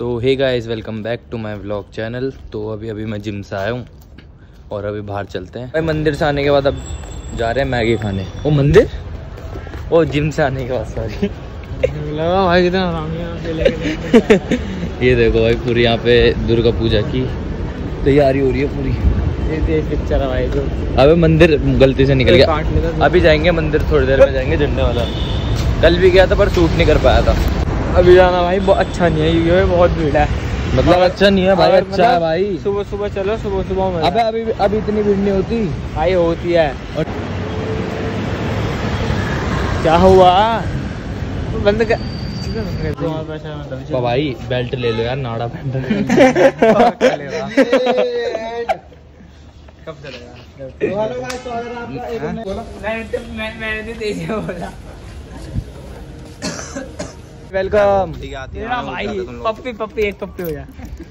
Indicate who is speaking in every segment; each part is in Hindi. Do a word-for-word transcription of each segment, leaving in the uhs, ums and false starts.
Speaker 1: So hey guys, welcome back to my vlog channel. तो अभी अभी मैं जिम से आया हूँ और अभी बाहर चलते हैं। भाई मंदिर से आने के बाद अब जा रहे हैं मैगी खाने। ओ मंदिर, ओ जिम से आने के बाद सॉरी
Speaker 2: लगा भाई कितना आराम है।
Speaker 1: ये देखो भाई, पूरी यहाँ पे दुर्गा पूजा की तैयारी हो रही है पूरी।
Speaker 2: ये पिक्चर है भाई जो
Speaker 1: अबे मंदिर गलती से निकल गया। अभी जाएंगे मंदिर, थोड़ी देर में जाएंगे झंडे वाला। कल भी गया था पर शूट नहीं कर पाया था।
Speaker 2: अभी जाना भाई बहुत अच्छा नहीं है, ये बहुत भीड़ है।
Speaker 1: मतलब अच्छा नहीं है भाई, अच्छा है भाई।
Speaker 2: सुबह सुबह चलो, सुबह सुबह में।
Speaker 1: अबे अभी अभी इतनी भीड़ नहीं होती
Speaker 2: भाई, होती है। और क्या हुआ, बंद कर
Speaker 1: भाई। बेल्ट ले लो यार, नाड़ा पहन
Speaker 2: कब चलेगा? मैंने नहीं तेजी बोला।
Speaker 1: वेलकम।
Speaker 2: भाई पप्पी पप्पी एक पप्पी हो जा।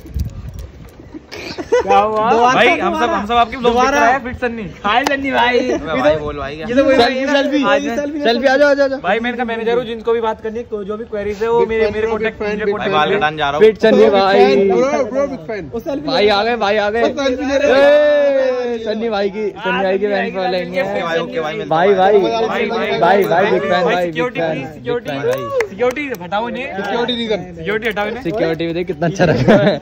Speaker 2: क्या हुआ
Speaker 3: भाई? हम सब हम सब आपके ब्लॉग देख रहे हैं। फिट सन्नी,
Speaker 2: हाय सन्नी भाई।
Speaker 3: भाई बोल भाई क्या?
Speaker 2: ये तो
Speaker 1: सेल्फी सेल्फी सेल्फी आ जाओ आ जाओ
Speaker 3: भाई मैं इनका मैनेजर हूँ, जिनको भी बात करनी है, को जो भी क्वेरीज है वो मेरे मेरे कॉन्टैक्ट मेरे
Speaker 4: भाई बाल कटाने जा रहा हूँ।
Speaker 1: फिट सन्नी भाई।
Speaker 2: भाई
Speaker 1: आ गए भाई आ गए। सन्नी भाई की सन्नी भाई की वैन पर लेंगे भाई। भाई भाई भाई भाई बिग फैन भाई।
Speaker 3: सिक्योरिटी सिक्योरिटी सिक्योरिटी हटाओ इन्हें, सिक्योरिटी रीजन सिक्योरिटी हटाओ इन्हें।
Speaker 1: सिक्योरिटी भी देख कितना अच्छा रखा है।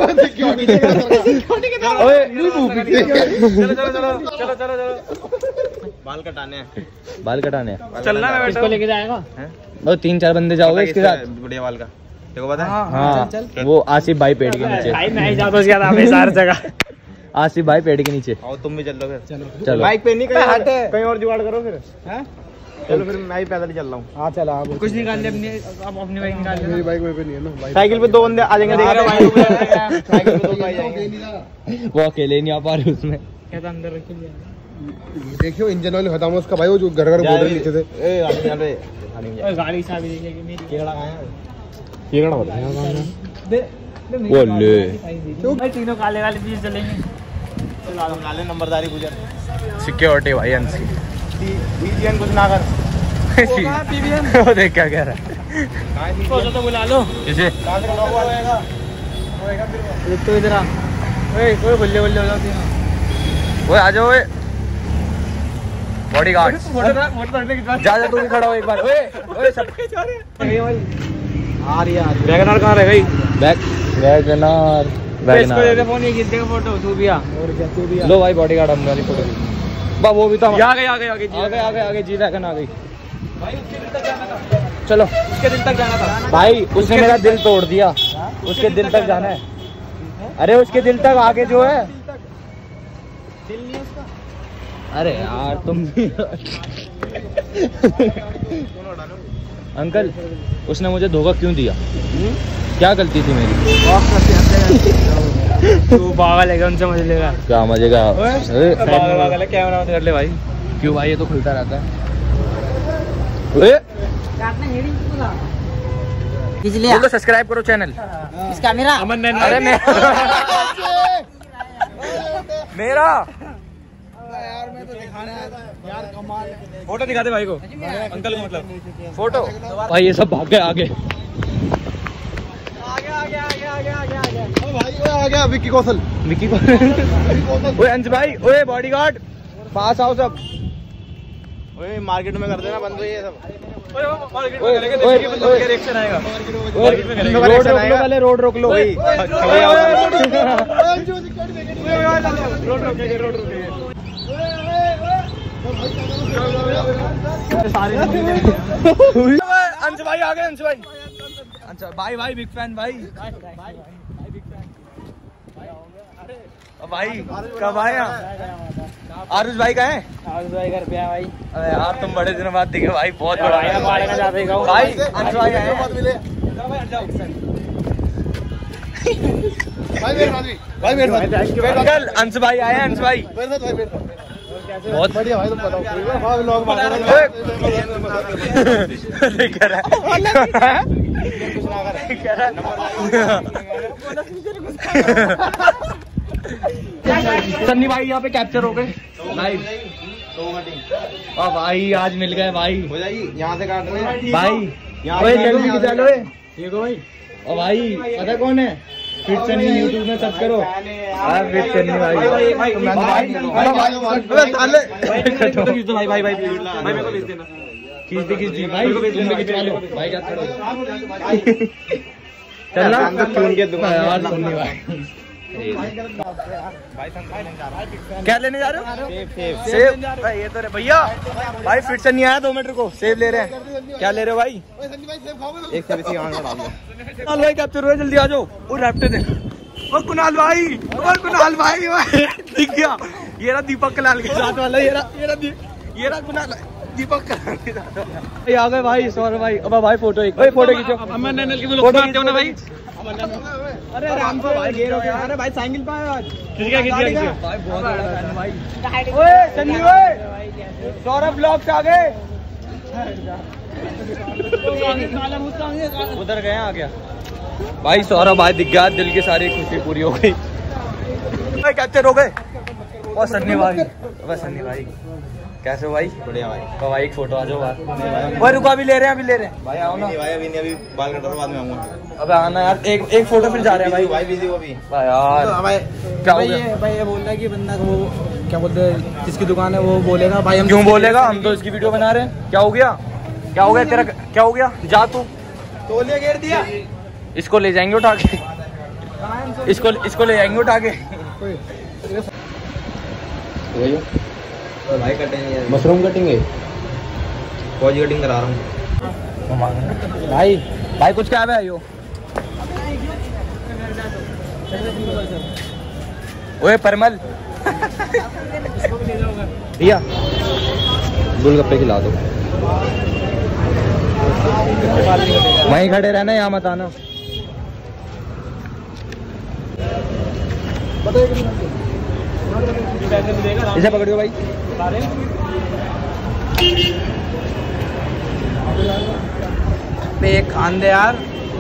Speaker 1: ओए
Speaker 3: चलो चलो चलो चलो चलो चलो
Speaker 4: बाल कटाने हैं,
Speaker 1: बाल कटाने हैं।
Speaker 3: चलना है।
Speaker 2: किसको लेके जाएगा?
Speaker 1: वो तीन चार बंदे जाओगे इसके साथ।
Speaker 4: बढ़िया बाल का देखो पता है।
Speaker 1: हाँ वो आसिफ भाई पेड़ के नीचे।
Speaker 2: भाई मैं ही जाता हूँ ज्यादा हर जगह।
Speaker 1: आसिफ भाई पेड़ के नीचे।
Speaker 4: आओ तुम भी चल लो फिर। चलो
Speaker 1: चलो
Speaker 4: बाइक पे नहीं, कहीं कहीं और जुगाड़ करो फिर।
Speaker 2: हैं?
Speaker 4: चलो फिर मैं ही पैदल ही चल रहा हूँ।
Speaker 2: हाँ चला आप कुछ निकाल ले अपनी, आप अपनी बाइक निकाल ले।
Speaker 4: मेरी बाइक में पे नहीं है ना। साइकिल पे दो बंदे आ जाएंगे, देख रहे हो? साइकिल पे दो भाई जाएंगे।
Speaker 1: वो अकेले नहीं आ पा रहे उसमें।
Speaker 2: क्या था अंदर रख लिया?
Speaker 5: देखियो इंजन ऑयल खत्म है उसका भाई, वो जो घर घर बोल नीचे थे।
Speaker 4: ए गाड़ी चल रे,
Speaker 2: ओए गाड़ी साहब देखेगी मेरी।
Speaker 4: केड़ा कहां है? केड़ा बता
Speaker 2: दे
Speaker 1: वो ले
Speaker 2: भाई, तीनों काले काले पीस चलेंगे।
Speaker 4: चलो काले नंबरदारी गुजर।
Speaker 1: सिक्योरिटी भाई अंशी।
Speaker 4: पीवीएन कुछ ना कर।
Speaker 1: वो देख क्या कह रहा है।
Speaker 2: सोचो तो बुला लो
Speaker 1: किसे?
Speaker 4: कहां से लॉक वाला आएगा?
Speaker 2: एक तो इधर आ। ओए ओए बल्ले बल्ले हो जाती है।
Speaker 1: ओए आ जाओ। ओए बॉडीगार्ड
Speaker 2: मोटर मोटर के पास
Speaker 1: जा जा, तू भी खड़ा हो एक बार। ओए ओए सब
Speaker 2: जा रहे हैं भाई।
Speaker 4: आ रही है।
Speaker 3: वैगनर कहाँ रह गई?
Speaker 1: बैक वैगनर
Speaker 2: इसको दे दे फोन, ये खींच देगा फोटो। तू भी आ। और क्या तू भी आ।
Speaker 1: लो भाई बॉडीगार्ड हम वाली फोटो। बा वो भी तो
Speaker 3: आ गए आ गए आ गए
Speaker 1: आ गए आ गए आ गए। जी वैगन आ गई
Speaker 3: भाई। उसके दिल तक जाना था,
Speaker 1: चलो।
Speaker 3: उसके दिल तक जाना था
Speaker 1: भाई। उसने मेरा दिल तोड़ दिया। उसके दिल तक जाना है। अरे उसके दिल तक आगे जो है।
Speaker 4: दिल नहीं उसका।
Speaker 1: अरे यार तुम भी अंकल, उसने मुझे धोखा क्यों दिया? क्या गलती थी मेरी?
Speaker 2: तू पागल है, उनसे मजे लेगा।
Speaker 1: क्या मजे का?
Speaker 3: पागल पागल है, कैमरा बंद कर ले भाई।
Speaker 1: क्यों भाई, ये तो खुलता रहता है। ओए बोलो सब्सक्राइब करो चैनल।
Speaker 2: इसका मेरा
Speaker 3: अमन ने
Speaker 1: अरे मैं
Speaker 3: मेरा फोटो दिखा दे भाई को, अंकल को मतलब
Speaker 1: फोटो। भाई ये सब भाग गए आगे।
Speaker 4: आगे आगे आगे आगे आगे आगे। ओ भाई वो आ गया विक्की कौशल।
Speaker 1: विक्की को ओए अंश भाई, ओए बॉडीगार्ड पास आओ सब।
Speaker 4: ओए मार्केट में कर देना बंद ये सब।
Speaker 3: ओए मार्केट में करेंगे, देखिए बंदों का रिएक्शन आएगा। मार्केट में करेंगे।
Speaker 1: रोड रोक लो पहले, रोड रोक लो।
Speaker 3: रोड रोकेंगे, रोड रोकेंगे।
Speaker 1: अंश भाई आ गए। अंश भाई अच्छा भाई भाई बिग फैन भाई। भाई कब आया? आरुष भाई का है?
Speaker 2: आरुष भाई घर पे है भाई।
Speaker 1: अरे यार तुम बड़े दिनों बाद दिखे भाई, बहुत बड़ा
Speaker 2: भाई बाड़े का जाते गाँव
Speaker 1: भाई। अंश भाई आए
Speaker 5: भाई मेरे साथ भी, भाई मेरे साथ।
Speaker 1: अंकल। अंश भाई आए हैं। अंश भाई
Speaker 5: मेरे साथ भाई मेरे साथ।
Speaker 1: बहुत
Speaker 5: बढ़िया भाई, तुम बताओ। हाँ व्लॉग बना रहे
Speaker 1: हैं। सन्नी भाई यहाँ पे कैप्चर हो गए लाइव। और भाई आज मिल गए भाई।
Speaker 4: हो जाएगी यहाँ से काटने
Speaker 1: भाई
Speaker 4: यहाँ
Speaker 1: जल्दी खिंचा लो।
Speaker 2: ठीक है भाई।
Speaker 1: ओ भाई पता कौन है? फिट सन्नी यूट्यूब में सर्च करो। हाँ फिट सन्नी भाई।
Speaker 4: भाई भाई भाई मेरे को भेज देना।
Speaker 1: खींच दे खींच दे भाई, तुम भी खिंचवा लो भाई। क्या करो चलना क्यों के दूंगा यार सन्नी भाई। क्या लेने जा रहे हो? सेब सेब भाई। ये तो भैया भाई फिट से नहीं आया दो मीटर को सेब ले रहे हैं। क्या ले रहे हो भाई? एक सेब इसी आंख में डाल दो। कुणाल भाई कैप्चर हुए, जल्दी आ जाओ। वो रैप्टर दे। ओ कुणाल भाई, ओ कुणाल भाई दिख गया। ये रहा दीपक कलाल के साथ वाला। ये रहा ये रहा ये रहा कुणाल दीपक कलाल के साथ वाला। आ गए भाई सौरभ भाई। अब भाई फोटो एक भाई फोटो खींचो। अमन नैनल की फोटो खींचो ना भाई। अरे राम से भाई घेर हो गया। अरे भाई साइकिल पे आया। खींच गया खींच गया भाई। बहुत बड़ा फैन है भाई। ओए सन्नी ओए सौरभ ब्लॉग्स आ गए। उधर गए आ गया भाई। सौरभ भाई दिख गया। दिल की सारी खुशी पूरी हो गई। कैप्चर हो गए। और सन्नी भाई बस सन्नी भाई कैसे हो भाई? बढ़िया भाई। तो भाई एक फोटो आ जाओ बाहर। भाई रुको अभी ले रहे हैं अभी ले रहे हैं भाई। आओ ना भाई। अभी नहीं अभी बाल कटा बाद में आऊंगा। अबे आना यार। एक एक फोटो फिर जा रहे हैं भाई। भाई बिजी हो अभी भाई यार। तो भाई क्या हो गया?
Speaker 2: भाई ये बोल रहा है कि बंदा वो क्या बोलते हैं जिसकी दुकान है वो बोलेगा भाई। हम
Speaker 1: क्यों बोलेगा? हम तो इसकी वीडियो बना रहे हैं। क्या हो गया? क्या हो गया तेरा? क्या हो गया? जा तू
Speaker 2: तोलिया घेर दिया।
Speaker 1: इसको ले जाएंगे उठा के। इसको इसको ले जाएंगे उठा के।
Speaker 4: भाई कटेंगे
Speaker 1: मशरूम कटेंगे।
Speaker 4: फौज कटिंग करा रहा हूँ
Speaker 1: भाई। भाई कुछ क्या है यो? ओए परमल भैया गोलगप्पे खिला दो। वहीं खड़े रहना, यहाँ मत आना। इसे पकड़ियो भाई।
Speaker 2: एक खान दे यार।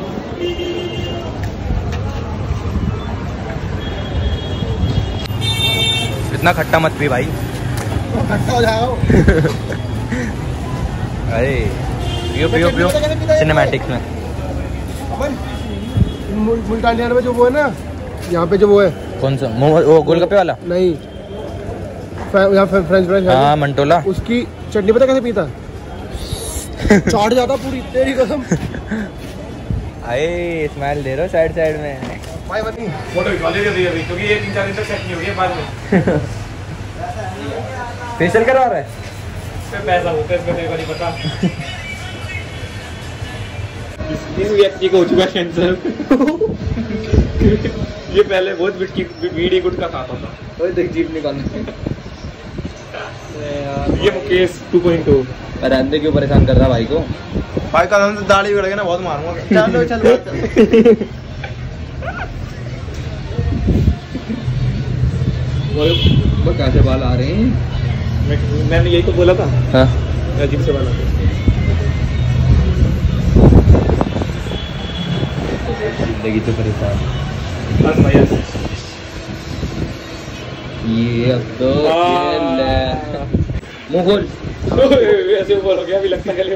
Speaker 1: इतना खट्टा मत पी भाई।
Speaker 5: खट्टा हो जाओ।
Speaker 1: अरे पियो पियो पियो सिनेमैटिक्स में।
Speaker 5: मुल्तानिया में जो वो है ना, यहाँ पे जो वो है
Speaker 1: कौन सा? वो गोलगप्पे वाला
Speaker 5: नहीं, यहाँ फ्रेंच फ्राइज।
Speaker 1: हाँ मंटोला।
Speaker 5: उसकी चटनी पता कैसे पीता? चाट जाता पूरी तेरी कसम।
Speaker 1: अरे स्माइल दे रहे हो साइड साइड में।
Speaker 5: भाई बनी
Speaker 3: फोटो खिंचवा लीजिए अभी क्योंकि ये तीन चार दिन तक सेट नहीं होगी बाद में।
Speaker 1: फेशियल करवा रहा है?
Speaker 3: इसमें पैसा होता है, इसमें मेरे को नहीं पता। इस व्यक्ति को हो चुका है कैंसर। ये पहले बहुत बीड़ी गुटखा खाता था।
Speaker 1: ओए देख जीप निकालने।
Speaker 3: ये मुकेश टू पॉइंट टू।
Speaker 1: अरे अंधे क्यों परेशान कर रहा भाई को?
Speaker 4: भाई कल से दाढ़ी बढ़ गई ना, बहुत मारूंगा। चलो चल
Speaker 1: वो कैसे बाल आ रहे हैं?
Speaker 3: मैं, मैंने यही तो बोला था।
Speaker 1: हाँ
Speaker 3: अजीब से बाल आते हैं।
Speaker 1: जिंदगी तो परेशान।
Speaker 3: बस भाई बस।
Speaker 1: ये अब तो मुँह खोल।
Speaker 3: ऐसे ऊपर हो गया अभी लगता है।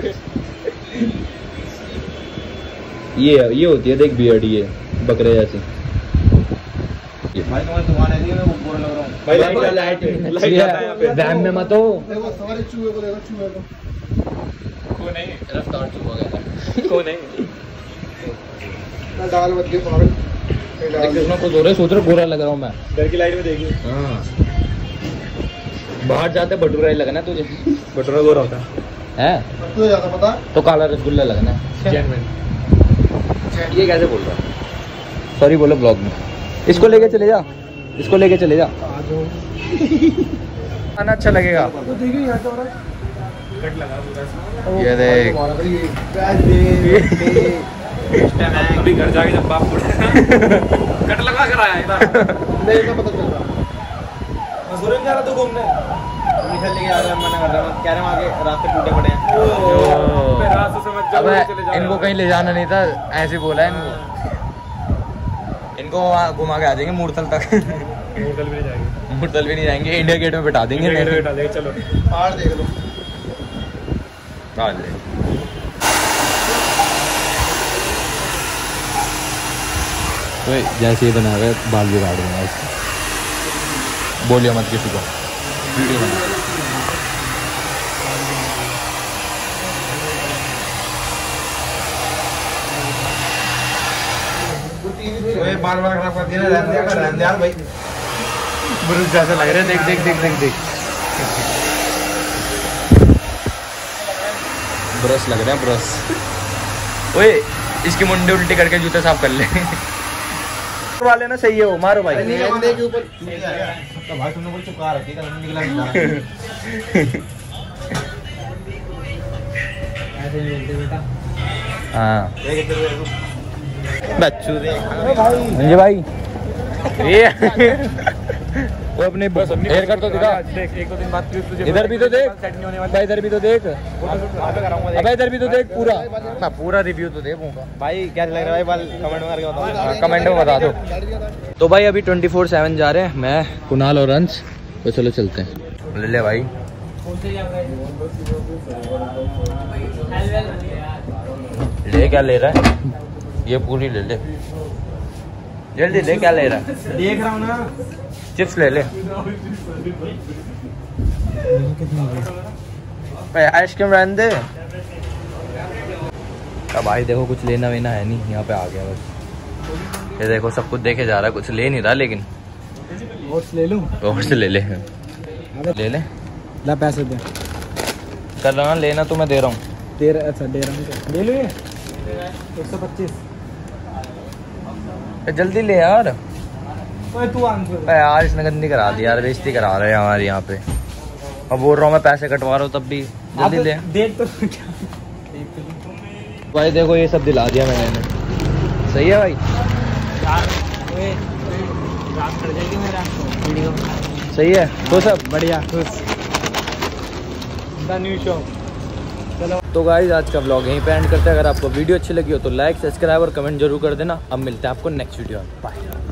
Speaker 1: ये ये होती है देख बियर्ड, ये बकरे जैसे।
Speaker 4: भाई तुम्हारी दुकान है, मैं वो बोल लग रहा हूँ।
Speaker 3: भाई लाइट लाइट लाइट आता है यहाँ पे।
Speaker 1: वैम में मत हो।
Speaker 5: देखो सवारी चूहे को देखो, चूहे को
Speaker 3: को नहीं
Speaker 1: रफ्तार चुका गया।
Speaker 3: को नहीं
Speaker 5: ना डाल मत दे पागल।
Speaker 1: देखो कुछ हो रहा है, सोच रहा बुरा लग रहा हूँ मैं।
Speaker 3: घर की लाइट में देखिए।
Speaker 1: हाँ बाहर जाते भटूरा ही लगना तुझे।
Speaker 3: बटोरा गोरा होता है।
Speaker 1: है
Speaker 5: तो ज्यादा पता
Speaker 1: तो काला रसगुल्ला लगना।
Speaker 3: जेन्युइन।
Speaker 1: ये कैसे बोल रहा? सॉरी बोलो ब्लॉग में। इसको लेके चले जा, इसको लेके चले जा। खाना अच्छा लगेगा।
Speaker 5: तो देखिए यहाँ क्या हो रहा है।
Speaker 3: कट लगा पूरा।
Speaker 1: ये देख
Speaker 3: अभी घर जाके जब बाप कट लगा कर आया इधर।
Speaker 5: नहीं का पता चल रहा।
Speaker 3: मसूरन जा रहा तू घूमने।
Speaker 4: निकल लेके आ रहा है, मना कर रहा है, कह रहे हैं आगे रास्ते टूटे पड़े हैं।
Speaker 3: फिर रास्ते समझ जाओ चले जाओ।
Speaker 1: इनको कहीं ले जाना नहीं था, ऐसे बोला है इनको। इनको वहाँ घुमा के आ जाएंगे मूर्थल तक।
Speaker 3: होटल भी नहीं जाएंगे।
Speaker 1: मूर्थल भी नहीं जाएंगे, इंडिया गेट में बिठा देंगे।
Speaker 3: इंडिया गेट में बिठा देंगे, चलो
Speaker 5: पहाड़ देख लो।
Speaker 1: तो जैसे ही बना रहे बाल भी काट दूंगा इसका। बोलिए मत किसी को, वीडियो बना।
Speaker 4: बार बार खराब कर दिया ना, रहने दे रहने दे यार भाई।
Speaker 3: ब्रुश जैसा लग रहा है, देख देख देख देख देख
Speaker 1: ब्रश लग रहा है, ब्रश। ओए इसकी मुंडी उल्टी करके जूते साफ कर ले।
Speaker 4: वाले ना सही है वो, मारो भाई।
Speaker 5: के ऊपर
Speaker 4: तो भाई तुमने बोल चुका रखी है, निकला निकला।
Speaker 2: ऐसे नहीं बोलते बेटा।
Speaker 1: हाँ
Speaker 4: बच्चू रे
Speaker 1: संजय भाई, ये वो अपने हेयर कट तो दिखा।
Speaker 3: देख एक दो दिन बाद तुझे
Speaker 1: इधर भी तो देख
Speaker 3: सेट नहीं होने वाला।
Speaker 1: भाई, इधर भी तो देख। अबे इधर भी तो देख पूरा। मैं पूरा रिव्यू तो देखूंगा
Speaker 4: भाई। क्या लग रहा है भाई बाल, कमेंट में करके बताओ।
Speaker 1: कमेंट में बता दो। तो भाई अभी ट्वेंटी फोर सेवन जा रहे हैं, मैं कुणाल और अंश। तो चलो चलते हैं। ले ले भाई, ले क्या ले रहा है ये, पूरी ले ले जल्दी ले। क्या ले रहा है?
Speaker 4: देख रहा हूँ ना।
Speaker 1: चिप्स ले ले भाई, आइसक्रीम रहने दे। अब भाई देखो कुछ लेना वेना है नहीं, यहाँ पे आ गया बस। ये देखो सब कुछ देखे जा रहा है, कुछ ले नहीं रहा लेकिन।
Speaker 2: ओट्स ले लूं?
Speaker 1: ओट्स ले ले ले ले
Speaker 2: ला पैसे दे।
Speaker 1: कर रहा लेना तो मैं दे रहा हूँ।
Speaker 2: दे रहा, अच्छा दे रहा हूँ। ले लो ये एक सौ पच्चीस।
Speaker 1: जल्दी ले यार।
Speaker 2: ओए तू आंसर
Speaker 1: यार इसने गंदी करा दी यार, बेइज्जती करा रहे हैं हमारे यहाँ पे। अब बोल रहा हूँ मैं पैसे कटवा रहा हूँ तब भी। जल्दी ले
Speaker 2: देख तो
Speaker 1: भाई। देखो ये सब दिला दिया मैंने। सही है भाई।
Speaker 2: यार ओए रात कर जाएगी मेरा वीडियो।
Speaker 1: सही है तो सब
Speaker 2: बढ़िया खुश। The new show. चलो
Speaker 1: तो गाइस आज का व्लॉग यहीं पे एंड करते हैं। अगर आपको वीडियो अच्छी लगी हो तो लाइक, सब्सक्राइब और कमेंट जरूर कर देना। अब मिलते हैं आपको नेक्स्ट वीडियो में। बाय।